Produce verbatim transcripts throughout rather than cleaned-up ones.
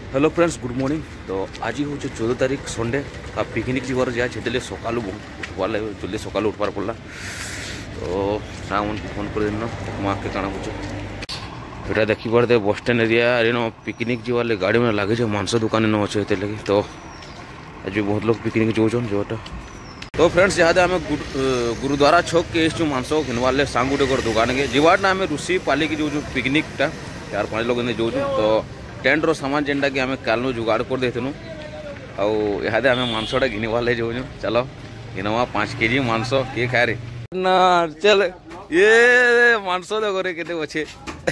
Hello friends, good morning. तो आज हूँ चौदह तारीख संडे आ पिकनिक जीवार जाए से सका उठवार जल्दी सका उठवार पड़ा। तो साउन फोन कर देखमा के काଣା हो यहाँ देखी पारे बस स्टैंड एरिया अरे न पिकनिक जीवार ले गाड़ी में लगे मांस दुकान न अच्छे ये लगे। तो आज भी बहुत लोग पिकनिक जाऊन जोटा। तो फ्रेंड्स यहाँ आम गुरुद्वारा छक के जो मांस घिनवार सांग गोटे दुकान के जीवार ना आम रुषि पाली की जो पिकनिकटा चार पाँच लोग जाऊँ। तो टेंट रो सामान जेनटा कि आम कालू जुगाड़ कर देथुनु आदे आम मांसटा घिनवार ले जाऊँ। चलो घिनवा पाँच के जी मांस किए खाए रे ना चल ये मांस देखो रे कितने अच्छे।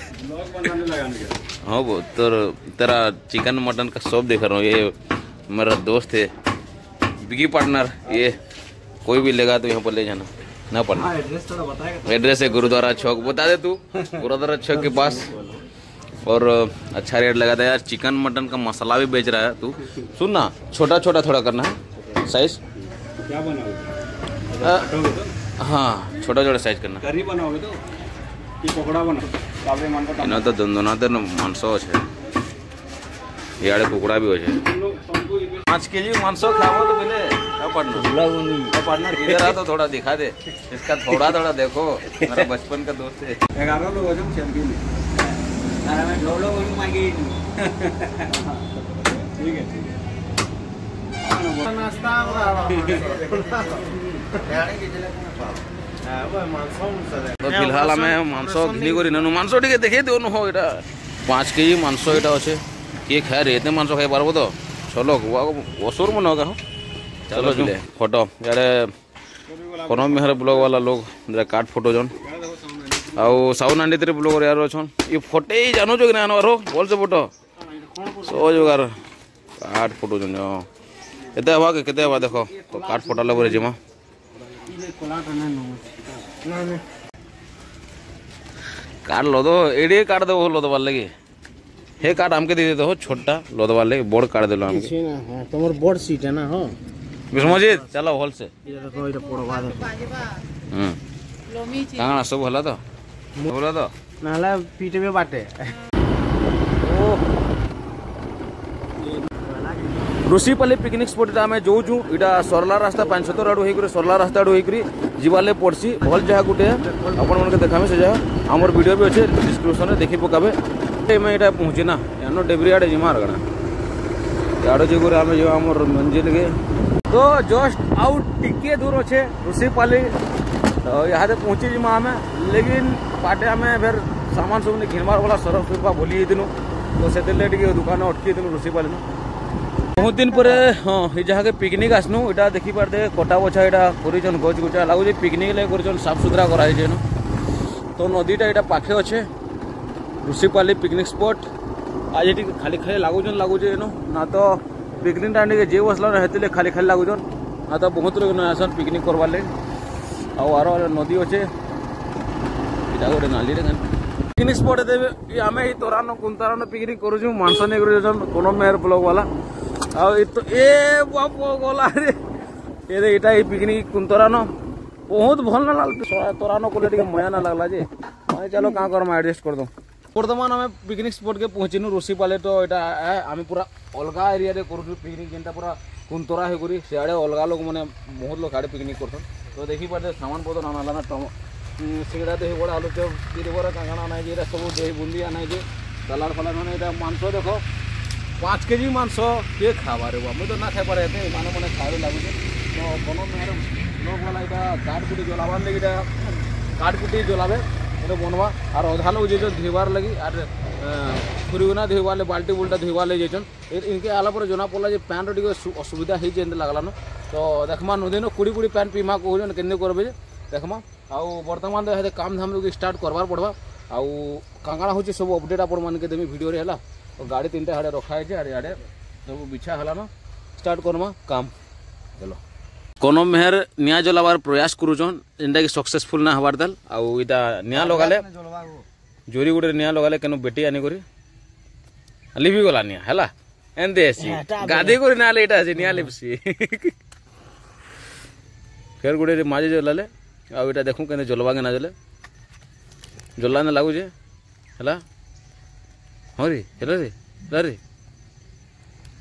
हाँ वो तो तेरा चिकन मटन का सब देख रहा हूँ। ये मेरा दोस्त है बिगी पार्टनर, ये कोई भी लेगा तो यहाँ पर ले जाना ना पड़ना। एड्रेस है गुरुद्वारा चौक, बता दे तू गुरुद्वारा चौक के पास। और अच्छा रेट लगा था यार। चिकन मटन का मसाला भी बेच रहा है तू। सुन ना, छोटा छोटा थोड़ा करना है साइज। क्या बनाओगे? हाँ छोटा छोटा साइज करना। करी बनाओगे तो कि पकोड़ा बनाओ? इना तो दोनों मांस है, यार कुकड़ा भी हो पाँच के जी मांस खाओ तो मिले पार्टनर किधर आ तो थोड़ा दिखा दे इसका, थोड़ा थोड़ा देखो। मेरा बचपन का दोस्त है। ग्यारह लोग ठीक है ठीक है नाश्ता तो फिलहाल आम मांस घिनी कर मांस टे देखे दोनों हो ये पाँच के जी मांस यहाँ अच्छे किए खाए रे इतने मांस खाई पार्ब तो चलो असुर मन होगा। चलो चले फोटो यारे कौन मेहर ब्लॉग वाला लोग कार्ड फोटो जन आउ साउन आंडी तेरे ब्लॉगर यार अच्छन ये फोटे ही जानो जो कि ना आनो बोल से फोटो सो जोगार कार्ड फोटो जन एते हवा के केते हवा देखो। तो कार्ड फोटो लगे जिमा कार्ड लो दो एडे कार्ड दो लो दो लगे हे कार्ड हमके दे देते हो छोटा लो दो वाले बोर्ड कार्ड देलो हमके। हां तुम्हार बोर्ड सीट है ना। हो विष्णुजीत चलो हॉल से ये देखो इधर पड़वा दो। हम लोमी छी कांगड़ा सब होला तो होला तो नाला पीटे में बाटे। ओ रुषि पाली पिकनिक स्पॉट आम जो जो इटा सरला रास्ता पाँच सत्तर आड़ू होकर सरला रास्ता आड़ू होकर जीवाले पड़सी भल जगह गोटे आपण मन के देखामे से जगह आमर वीडियो भी अच्छे डिस्क्रिप्शन में देखी पकाबे। मैं यहाँ पहुँचे ना यानो डेबरी आड़े जिमार गणा आड़ो जो आम जो आम मंजिल के तो जस्ट आउट टिके दूर अच्छे रुषि पाली। तो यहाँ पहुँची जिमा आम लेकिन बाटे आम फिर सामान सब घिनबार वाला सरफ सुरफा भूली दिन तो से दुकान अटकी दिन रुषि पाली बहुत दिन पर। हाँ ये जहाँ के पिकनिक आसनु इटा देखी पारे कटा बछा यहाँ कर गच गुचा लगुच पिकनिक लगे कर साफ सुथरा कराई न। तो नदीटा यहाँ पाखे अच्छे रुषि पाली पिकनिक स्पॉट आज ये खाली खाली लगुन लगुच ना तो पिकनिक टाइम जे बसला ना खाली खाली लगुन ना तो बहुत लोग न आसन पिकनिक करवार लगे। आर नदी अच्छे गोटे नाली पिकनिक स्पॉट आम ये तोरान कुंतारान पिकनिक करूँ मांस नहीं कर कौन मेहर ब्लॉग वाला तो ए बाप गला रे ये इटा ये पिकनिक कुंतरान बहुत भल ना लग तोरान को मजा ना लगला जे चलो कहाँ कर एडजस्ट कर दो। बर्तमान आम पिकनिक स्पॉट के पहुँचीनु रुषि पाली। तो यहाँ आम पूरा अलग एरिया कर पिकनिक जेनटा पूरा कुंतरा होकर सियाड़े अलग लोग मैंने बहुत लोग आड़े पिकनिक कर। तो देखी पारे सामान पतर आना ना टम सिंगड़ा दही बड़ा आलू चप गिरी बरा कांगड़ा आना जे सब दही बुंदी आना जे सलाद फलाद मैंने मांस देखो पाँच के जी मांस किए खावा रे मुझे तो ना खाई पारे माने मैंने खाए लगे। तो कौन मेहर लोग वाला यहाँ काट कुटी जलाबार लगे काट कुटी जलाबे बनवा और अधा लोग जेचन धोबार लगी और खुरीगुना धोबार बाल्टी बुल्टा धोबार लगे जेचन इनके आला पर जना पड़ा जे पैन टे असुविधा होती लगला न। तो देखमा नदी न कुड़ी कुड़ी पैन पीमा कहन के करबे देखमा आउ बर्तमान तो यहाँ काम धाम लोग स्टार्ट करवार पड़वा। आउ कांगड़ा हूँ सब अपडेट आपण मान के देमी वीडियो रे है। तो गाड़ी तीन टा रखा है आड़े सब बिछा है ना स्टार्ट करमा काम। चलो कोनो मेहर निया जलाबार प्रयास करुचन जेनटा कि सक्सेसफुल ना हबार दल आउ इटा निया लगाले जोरी गुटे निया लगाले केनो बेटी आनी करी लिपि गला निया हैला एंदे आसी गादी करी नाले इटा आसी निया लिपसी फिर गुटे माजे जलाले आउ इटा देखू केने जलवा के ना जले जला ना लागू जे हैला हाँ रे हेलो रे रे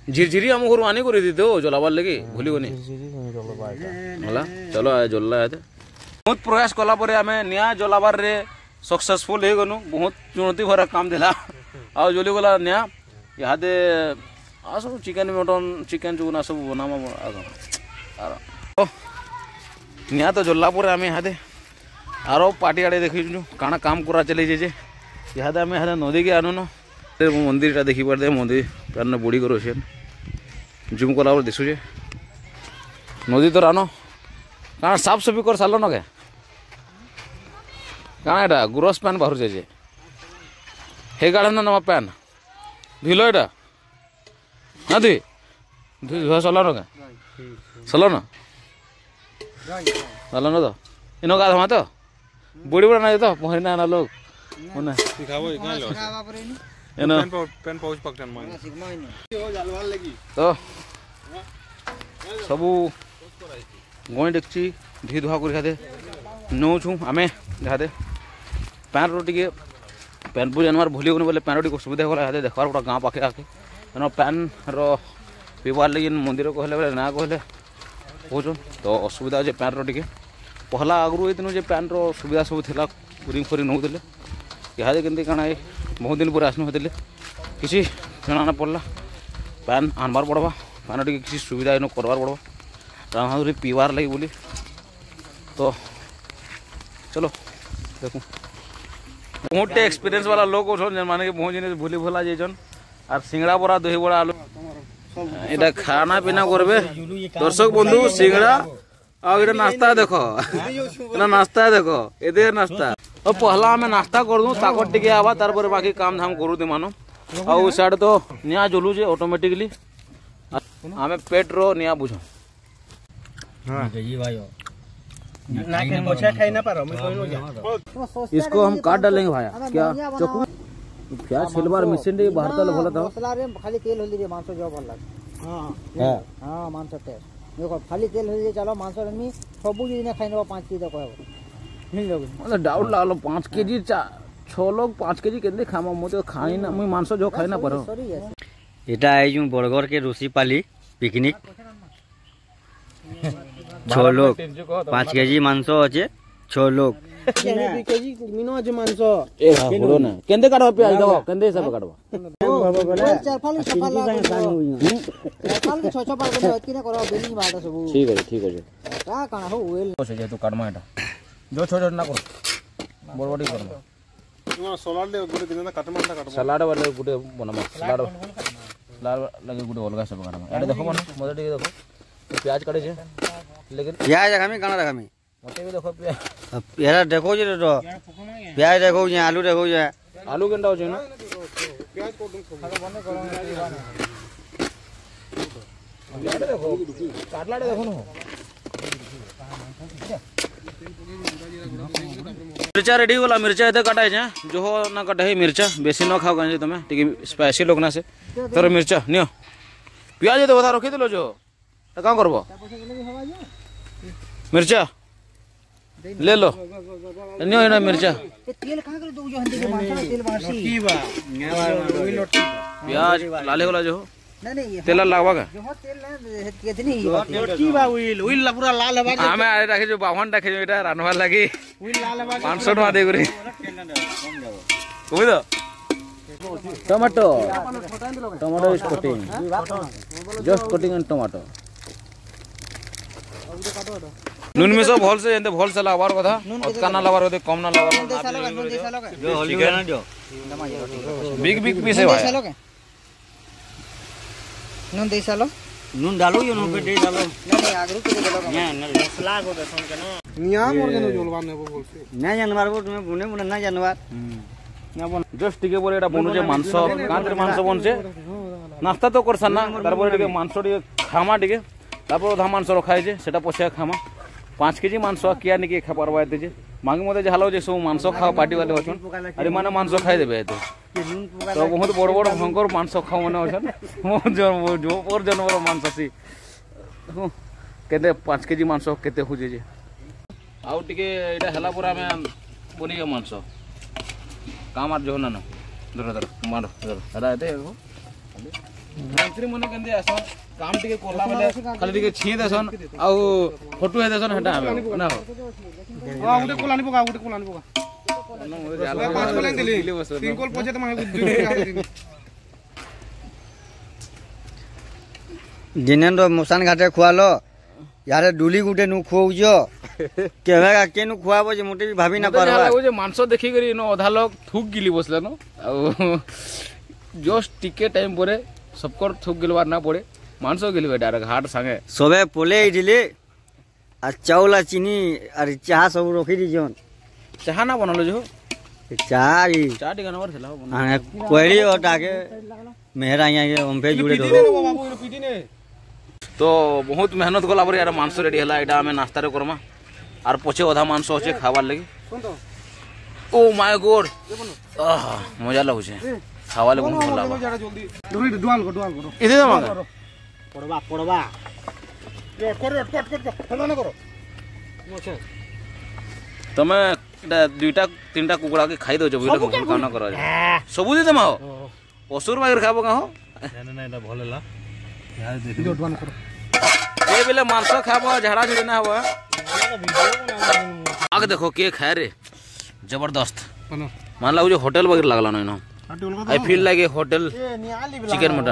झिरझिरी आम घर आनी कर दो जलाबार लगे भूलगनी होला चलो जल्ला बहुत प्रयास कलापर आम निआ जलाबार रे सक्सेसफुल हो गनु बहुत चुनौती भरा काम दिला आ जली गला निआ इहादे आ सब चिकेन मटन चिकेन चुना सब बनामा आर निआ तो जल्ला पर आम इहादे आरो पार्टी आड़े देखी काना काम करा चले जे इहादे आम इहादे नदी के आनु न मंदिर देखी पारे मंदिर प्यार बुड़ी कर जुम कला दिशुचे नदी तो रानो काना साफ सफी कर साल न के काना एटा गुरस पैन बाहर जाए हे गाढ़ ना नमा पैन धुल एटा ना धुई धुई धुआ सल न के सल न सल न तो इन गाधमा तो बुड़ी बुड़ा ना तो पहरी ना लोग तो सबू गई देखी धुई धुआ कर नौ छू आम इहादे पैन रे पैन पू जानवर भूली गनी बोले पैन टी सुविधा होगा देखवार गोटा गाँ पाखे आके पैन पीबार लगे मंदिर कहले बोले ना कहले कौन तो असुविधा है पैन रे पहला आगु ये पैन रुविधा सब थी बोरिंग फोरिंग नौले इहादे के काना बहुत दिन पर आसनु होते किसी जଣା ना पड़ला पैन आनबार पड़वा पैन टी किसी सुविधा इन करवार पड़वा राधा पीबार लगे बोली तो चलो देखो बहुत एक्सपीरियंस वाला लोग माने कि बहुत जिन भूली भूला जाइछन और सिंगड़ा बड़ा दही बड़ा आलू एटा खाना पीना करबे दर्शक बंधु सिंगड़ा आ इटा नाश्ता देखो ना नाश्ता देखो एदे नाश्ता और पहला हमें नाश्ता कर दूं ताकत टिके आवा तार पर बाकी काम धाम करू दे मानो और उस साइड तो निया जलू जे ऑटोमेटिकली हमें पेट रो निया बुझो हां जी भाई ना के मोछा खाई ना पारो मैं कोई जा इसको हम काट डालेंगे भाई क्या चकू क्या सिल्वर मशीन रे बाहर तले भला था मसाला रे खाली तेल हल्दी रे मांस जो भल लाग हां हां मांस तेल देखो खाली तेल हल्दी चलो मांस रे सबु दिन खाई ना पाँच केजी कहबो मिल जाओ मतलब डाउट लागलो पाँच केजी छह लोग पाँच केजी केंदे खामा मु तो खाई ना मुई मांस जो खाई ना पारो एटा आई जो बरगढ़ के रुसीपाली पिकनिक छह लोग पाँच केजी मांस अच्छे छह लोग केजी मिनो आज मांस ए हड़ो ना केंदे काटबो प्याज दो केंदे सब काटबो चार फाल सफा ला फाल के छ छ पाल के अति ना करो बेली बाटा सब ठीक है ठीक है का काना हो वेल से जे तो काटमा एटा जो छोट छोट ना करो बड़ बड़ी करो ना सलाड ले गुटे दिन ना काटमा ना काटबो सलाड वाले गुटे बनमा सलाड सलाड लगे गुटे अलगा सब काटमा एटा देखो मन मजे टिके देखो प्याज काटे छे लेकिन प्याज रखामी काना रखामी मते भी देखो प्याज यार देखो जे तो प्याज देखो जे आलू देखो जे आलू केंडा हो जे ना प्याज कोटन खाना बने करो प्याज देखो काटलाडे देखो न मिर्चा रेडी होला मिर्चा एते काटाय छे जो हो ना काटे मिर्चा बेसी न खाओ गंजे तमे टिके स्पाइसी लोग ना से तोर मिर्चा नियो प्याज एते बता रखी दिलो जो त का करबो मिर्चा ले लो नियो एना मिर्चा तेल कहां कर दो जो हंदी के मांस तेल बासी की बा प्याज लाले होला जो नहीं नहीं तेल लागवा का जो तेल ना केतनी की बा उइल उइल पूरा लाल हवा हमें आरे राखे जो बावन राखे जो एटा रानवा लागी उइल लाल हवा पाँच सौ टका दे गुरी कोई दो tomato tomato is cutting just cutting and tomato नून में सब भल से एंते भल से लावार कथा अतका ना लावार होते कम ना लावार जो होली ना जो बिग बिग पीस है भाई नून दे सालो नून डालो यो नून पे दे डालो नहीं नहीं आगरू के दे लो ना मसाला को देसन के ना निया मोर के जोलवा ने बोल से ना जानवर को तुम्हें बुने बुने ना जानवर ना बन जस्ट टिके बोले एटा बनु जे मांस कांतर मांस बनसे नाश्ता तो करसन ना तारपर टिके मांस टिके खामा टिके तारपर धा मांस रखाय जे सेटा पछिया खामा पाँच केजी मांस किया निके खा पारबा एते जे मांगे मते जे हालो जे सब मांस खाओ पार्टी वाले होछन अरे माने मांस खाई देबे एते तो बहुत बड़ बड़ भयंकर मांस खाओ माने होछन बहुत जो जो और जानवर मांस आसी केते पाँच केजी मांस केते होजे जे आउ टिके एटा हला पूरा में बनियो मांस काम आर जो ना ना दर दर मारो दर अरा एते मंत्री मने केंदे आसन काम टिके कोला बेले खाली टिके छी देसन आ फोटो हे देसन हटा आबे ना हो आ उठे कोलानी पका उठे कोलानी पका पांच कोलानी दिली तीन कोल पछे त माने जिनेन मसान घाटे खुआलो यारे डुली गुटे नु खुआउज केवे का केनु खुआबो जे मोटे भी भाभी ना पारबा लागो जे मांस देखि करी नो आधा लोग थूक गिली बसले नो आ जस्ट टिके टाइम परे सबकर थूक गिलवार ना पड़े मांस गिलवे डायरेक्ट हाट संगे सबे पोले इडिले आ चाउल आ चीनी और चाह सब रखी दी जोन चाह ना बनलो जो चाह ई चाह टिका नंबर थला हां कोइरी ओटा के मेहरा यहाँ के ओमफे जुड़े दो बाबू पीटी ने तो बहुत मेहनत गला पर यार मांस रेडी हला एटा हमें नाश्ता रे करमा और पछे आधा मांस होचे खावार लगी ओ माय गॉड आह मजा लागुचे खावाले बहुत भल लागबा जल्दी जल्दी डुआल को डुआल करो इदे दमा पड़वा पड़वा यो करो कट कट कट ना करो अच्छा तमे एटा दुईटा तीनटा कुकुड़ा के खाई दो जो बिले को काम ना करो सबु दे दमा हो असुर बागर खाबो का हो ना ना एटा भलेला यार देखि दो डुआल करो ए बिले मांस खाबो झाड़ा झुड़ी ना हो आगे देखो के खाए रे जबरदस्त मान ला जो होटल वगैरह लागला न इनो I feel like a hotel chicken mutton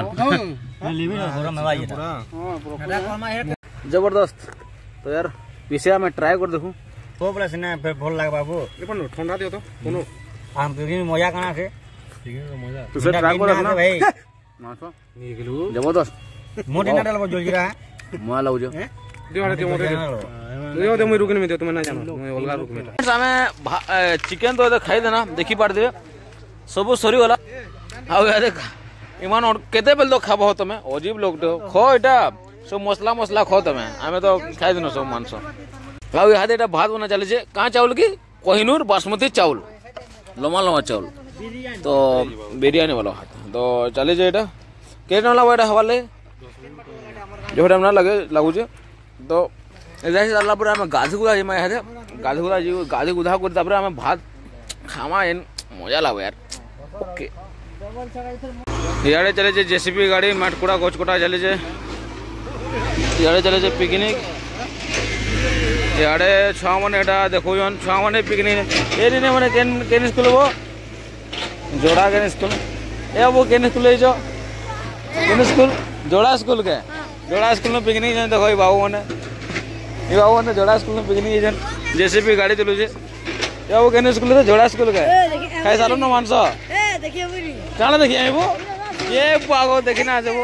जबरदस्त तो यार पीछे मैं ट्राई कर देखूं तो बोले से ना फिर भल लाग बाबू ये पण ठंडा दियो तो कोनो हम पिकनिक मजा कना से पिकनिक मजा तू से ट्राई कर देखना भाई मांस निकलू जबरदस्त मोटे ना डाल जोल गिरा मजा लागो जो दियो रे दियो मोटे दियो दे मैं रुकने में दियो तुम ना जानो मैं ओलगा रुक में हमें चिकन तो खाई देना देखी पार दे सब सरी वाला आ देख इमान केते बेल तो खाबो तमे अजीब लोग तो खो एटा सब मसला मसला खो तमे हमें तो खाई देनो सब मांस आउ यहाँ एटा भात बना चले छे कहाँ चावल की कोहिनूर बासमती चावल लम्बा लम्बा चावल तो बिरयानी वाला हाथ तो चले जे एटा के न लागो एटा हवाले जो टाइम ना लगे लागू छे तो एजाई साला पर हमें गाधी गुदा जे मैं है गाधी गुदा जी गाधी गुदा कर तापर हमें भात खामा एन मजा लागो यार ओके इयाड़े चले जे जेसीबी गाड़ी माटकुड़ा गोचकोटा चले जे इयाड़े चले जे पिकनिक इयाड़े छुआ मैंने एटा देखो जन छुआ मैंने पिकनिक ए दिन मैंने केन केन स्कूल वो जोड़ा केन स्कूल ए वो केन स्कूल है जो केन स्कूल जोड़ा स्कूल के जोड़ा स्कूल में पिकनिक जन देखो ये बाबू मैंने ये बाबू मैंने जोड़ा स्कूल में पिकनिक जन जेसीबी गाड़ी चलू जे या वो केन स्कूल है जोड़ा स्कूल के खाई सालो ना मानसो देखिए बुरी काना देखिए वो ये पागो देखी ना जब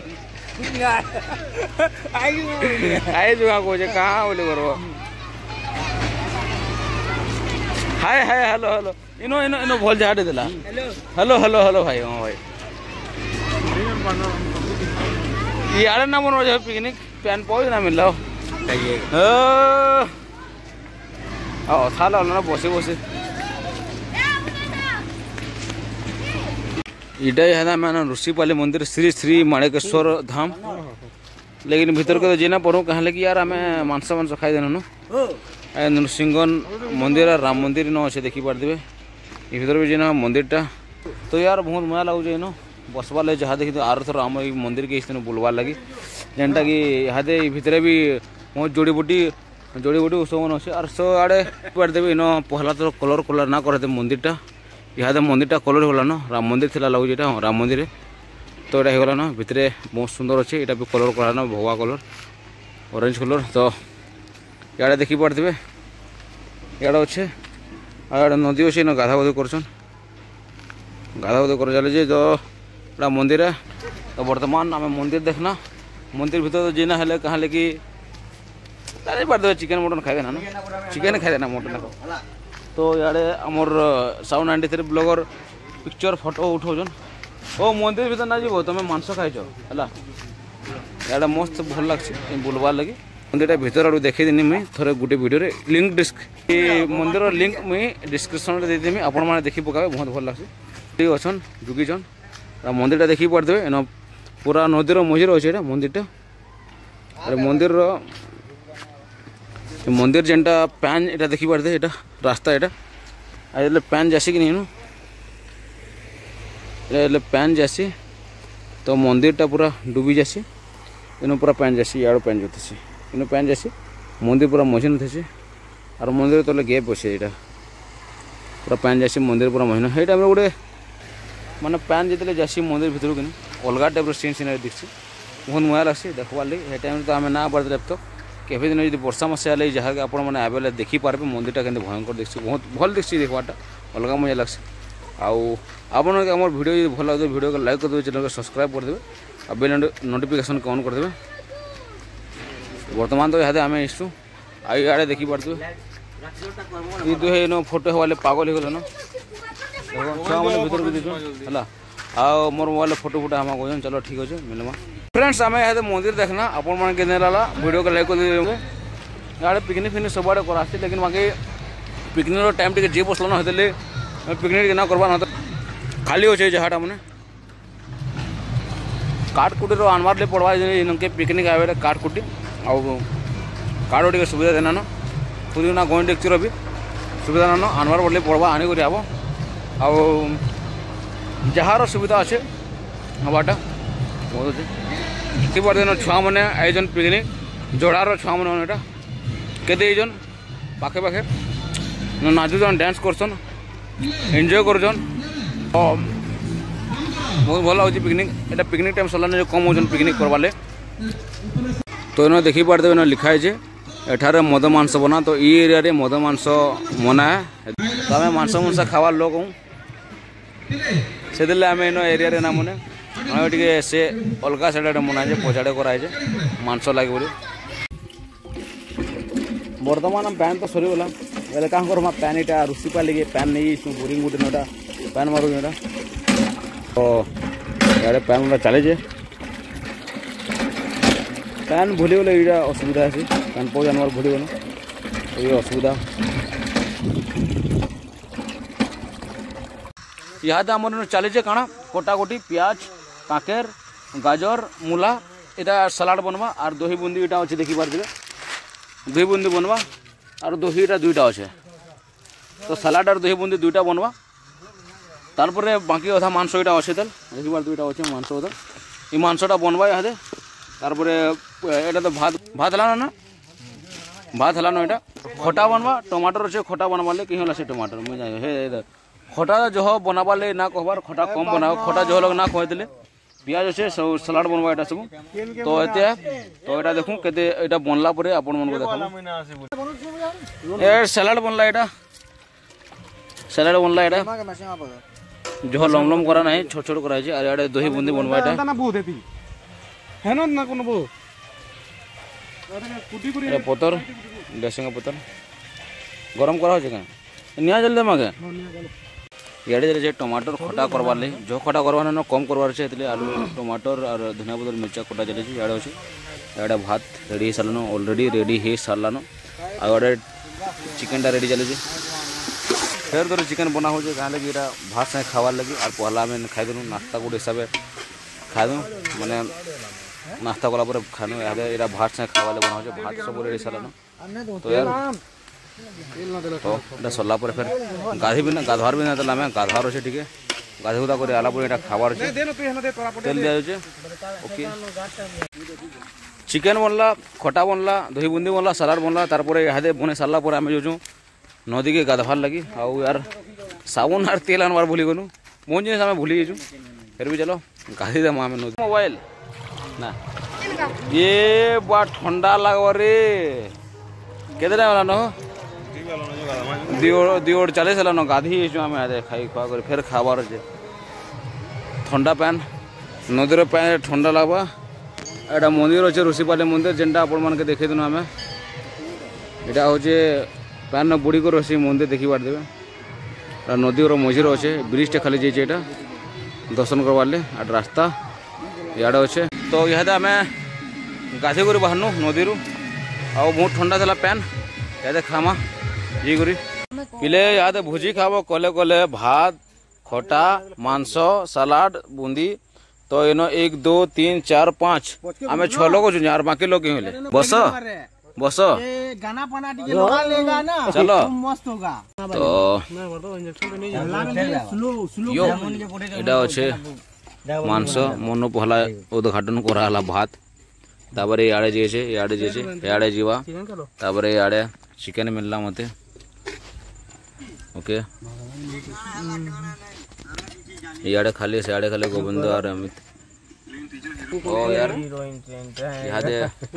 आई जुगा को जे कहां बोले करो हाय हाय हेलो हेलो इनो इनो इनो भोल झाड़े दिला हेलो हेलो हेलो हेलो भाई हां भाई ये आरे ना बनो जो पिकनिक पैन पहुंच ना मिल लो चाहिए ओ थाला ना बसे बसे इटा है मैंने ऋषिपाली मंदिर श्री श्री माणिकेश्वर धाम लेकिन भीतर को तो जीना पड़ू कहाँ लगी यार हमें मांस मांस खाई देना नृसिंहन मंदिर और राम मंदिर इन अच्छे देखी पार्थे ये भीतर भी जीना मंदिर टा तो यार बहुत मजा लगुच इन बसवार लगे जहाँ देखी आर थर आम मंदिर के दिन बुलवार लगी जेनटा कि यहाँ भितर भी बहुत जोड़ी बुटी जोड़ी बुटी उत्सव मन अच्छे और सो आड़े पार्थे इन पहला तो कलर कलर ना करते मंदिरटा यहाँ मंदिर टा कलर होला ना राम मंदिर थी लगुच हाँ राम मंदिर तो यहाँ होगा ना भितर बहुत सुंदर अच्छे यहाँ भी कलर करा ना भगवा कलर ऑरेंज कलर तो इे देखी पार्थे इे अच्छे आड़े नदी अच्छे ना गाधा गाधी कर गाधा गाधी कर चले तो यहाँ मंदिर है तो बर्तमान आम मंदिर देखना मंदिर भीतर तो जीना है कहाँ लगी जानी पार्थे चिकेन मटन खाई देना ना चिकेन खाई देना मटन तो इे आमर sound ninety three blogger picture photo उठाऊन ओ मंदिर भीतर ना जीव तुम मांस खाइच है इे मस्त भल लगे बुलवार लगी मंदिर भीतर आड़ देखी मुई थे गोटे वीडियो लिंक डिस्क मंदिर लिंक मुई डिस्क्रिप्शन में देदेमी आपण मैंने देखी पकावे बहुत भल लगे ठीक अच्छन जुगीचन मंदिर देखी पार्थे इन पूरा नदीर मझीर अच्छे मंदिर अरे मंदिर मंदिर जेनटा पैन एटा देखी पार्थे एटा रास्ता एटा आइले पैन जासी कि नहीं नो एले पैन जासी तो मंदिरटा पूरा डूबी जासी इन पूरा पानी जासी इड़ पानी जाती इन पानी जासी मंदिर पूरा मझिन थे और मंदिर तले गैप अच्छे यहाँ पूरा पानी जासी मंदिर पूरा महीन ये टाइम गोटे माने पानी जितने जासी मंदिर भितर कि अलग टाइप सीन सीनारी दिखसी बहुत मजा लगसी देखवार लगे ये टाइम तो आम ना बार तो केवे दिन जो वर्षा मसिया लगे जहाँ आप मैंने देखिपारे मंदिरटा के भयंकर दिखसी बहुत भल दिखसी देखवाटा अलग मजा लगसी आउ आपन आम वीडियो भल लगे वीडियो को लाइक करदे चैनल को सब्सक्राइब करदे और बेल नोटिफिकेशन को ऑन करदे बर्तमान तो यहाँ आम आसू आड़े देखी पार्थे ये दुहे नो फोटो वाले पागल हो गल छुआ मैंने भर को देखो है आ मोर मोबाइल फोटो फोटो हम कह चलो ठीक अच्छे मिलमा फ्रेंड्स आम यहाँ मंदिर देखना आपण मन के लाला वीडियो को लाइक कर दे यहाँ पिकनिक फिकनिक सब आड़े करासी लेकिन बाकी पिकनिक टाइम टे जी बसला ना पिकनिक ना करवा ना खाली अच्छे जहाँटा मैंने काटकुटी आनबार ले पड़वा इनके पिकनिक आए काटकुटी आ काट टे सुविधा देना न खुद ना गई डेक्चर भी सुविधा ना आनबार पड़े पड़वा आनिक आब आ जार सुविधा अच्छे हवाटा बहुत अच्छे बार छुआ मैंने आईजन पिकनिक जोड़ार छुआ मैंने केते पाखे पाखे नाचुन डांस करसन एंजॉय करछन बहुत भल लगे पिकनिक एटा पिकनिक टाइम सरलान जो कम होजन पिकनिक करवाले तो इन्हें देखी पार्थे इन्हें लिखाई जे एठारे मद मांस बना तो ये एरिया रे मद मांस मना है तो आम मांस मांस खावार लोक हूँ से आम इन एरिया रे ना मने टे से अलग साइड मनाए पचाड़े कराए मांस लगे बोली बर्तमान पैन तो सरीगला बोले क्या करमा पैन यहाँ रुषि पालिके पैन नहीं बोरिंग गुटे नटा पैन मारू यहाँ तो यार पैन गुटा चले पैन भूली गले ये असुविधा है पैन पो जानवर भूली गल ये असुविधा यहाँ तो आम चले काଣା कटाकटी प्याज काकेर गाजर मूला यहाँ सलाड बनवा और दही बुंदी यहाँ अच्छे देखी पारे दही बुंदी बनवा और दहीटा दुईटा अच्छे तो सलाड और दही बुंदी दुईटा बनवा तारपर बाकी अधा मांस यहाँ अच्छे तेल देखी पार दुईटा अच्छे मांस अधा ये मांसटा बनवा यहाँ तारपर यहाँ तो भात भात हलान ना भात हलान यहाँ खटा बनवा टमाटर अच्छे खटा बनवा कहीं होला से टमाटर मुझे हे खटा जह बनावा ले ना कहबार खटा कम बनाओ खटा जह लोग ना कहते पियाज अच्छे सब सलाड बनवा यहाँ सब तो ये तो यहाँ देखूँ केते यहाँ बनला पर आपण मन देख सलाड बनला यहाँ सलाड बनला यहाँ जो लम लम करा ना छोट छोट कराई और यहाँ दही बुंदी बनवा यहाँ पतर डेसिंग पतर गरम करा क्या निया जल्दी मागे इे चले टमाटर खटा करवार लगे जो खटा करवा ना कम करवार है आलू टमाटर और धनिया पतर मिर्चा खटा चले इे अच्छे इे भात रेडी हो सारान अलरेडी रेडी हो सारान आड़े चिकेनटा रेडी चले फिर तो चिकेन बना हो क्या लगे ये भात सागे खावार लगे और पहला आम खाईदेलु नाश्ता गोटे हिसाब से खाईदे मैंने नाश्ता कलापर खानु यहाँ भात सागे खावा बना हो भात सब रेडी सारान तो यार तो ये सरला फिर गाधी भी ना गाधवार भी ना आम गाधवार अच्छे ठीक है गाधी गुधा कर आला यहाँ खावार तेल दिया ओके चिकेन बनला खटा बनला दही बुंदी बनला सलाड बनला तारपर यहाँ बने सारा पर आम जो नदी के गाधवार लगी आउ यार साबुन और तेल आनबार भूली गलु बहुत जिन आम भूली जाइए फिर भी चलो गाधी देम आम नदी मोबाइल ना ये बा ठंडा लगवा रे केते वाला न दिओड़ चालीस है न गाधी आम खाई खुआ कर फिर खाबार अच्छे ठंडा पैन नदीर पैन ठंडा लगवा एटा मंदिर अच्छे ऋषिपाली मंदिर जेनटा आपण मान के देखे दिन आम यहाँ हूँ पैन बुड़ी कर अच्छे मंदिर देखी पारे नदीर मझीर अच्छे ब्रिजटे खाली जाइए यहाँ दर्शन करवार ले और रास्ता इे अच्छे तो यहाँ आम गाधी कर बाहरनु नदी आ बहुत ठंडा था पैन यहाँ खामा ये करी पिले यहाँ भोजी खाब कले कले भात खटा मांस सलाड बूंदी तो इन एक दो तीन चार पाँच आम छह लोग यार बाकी लोग क्यों बस बस गाना पाना लगा लेगा ना चलो मस्त होगा तो यो इटा अच्छे मांस मन पहला उद्घाटन कराला भात तापर इे जेसे इे जेसे इे जीवा तापर इे चिकेन मिलला मते ओके इे खाली सियाड़े खाली गोविंद और अमित ओ यार यादे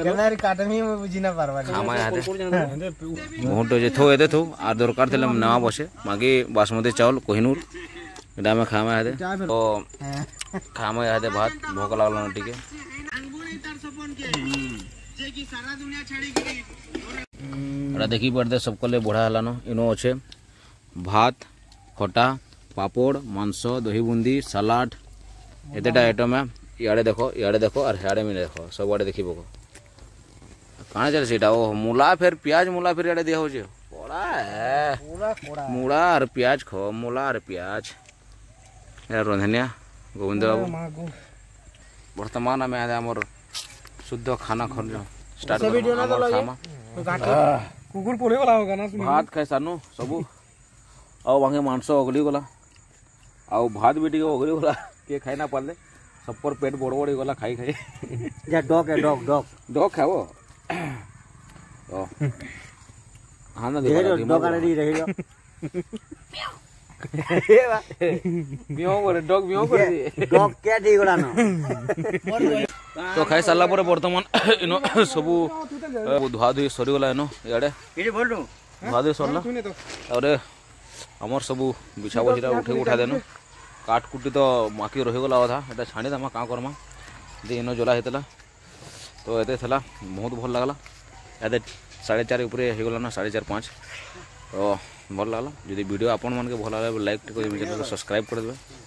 खामा यादे बहुत जे थो एते थो आर दरकार थले नवा बसे मागी बासमती चावल कोहिनूर एटा में खामा यादे ओ खामा यादे भात भोक लागल न टिके एटा देखि पड़ते सबको ले बढ़ा हलानो इनो अच्छे भात खटा पापड़ मांस दही बूंदी सलाड एतेटा आइटम है इे देखो इे देखो और हियाड़े में देखो सब आड़े देखी पको कहाँ चल सीटा ओ मूला फिर प्याज मूला फिर इे दिया हो पड़ा है मूला और प्याज खो मूला और प्याज यार रंधनिया गोविंद बाबू वर्तमान आम आम शुद्ध खाना खर्च स्टार्ट खामा कुकुर पड़े वाला होगा ना भात खाई सानू सबू आउ भांगे मांस अगली गला आउ भात भी टिके अगली गला किए खाई ना पारे सब पर पेट बड़ बड़ गला खाई खाई जा डॉग है डॉग डॉग डॉग खाओ ओ हां ना देखो डॉग आने दी रही मियाओ करे डॉग मियाओ करे डॉग क्या दी गला ना तो खाई साला पर वर्तमान इनो सबू धुआ धुई सरी गला इनो इे ये बोल दू धुआ धुई सरला और आमर सबू बिछा बछा उठे उठा देनु काट कुटी तो माकी रहीगला अधा एटा छाणी देमा क्या करमा जे इनो जला होता तो ये बहुत भल लगला ये साढ़े चार उपरे होगला ना साढ़े चार पाँच तो भल लगला जदि वीडियो आपण मन के भल लगे लाइक चैनल को सब्सक्राइब कर देबे।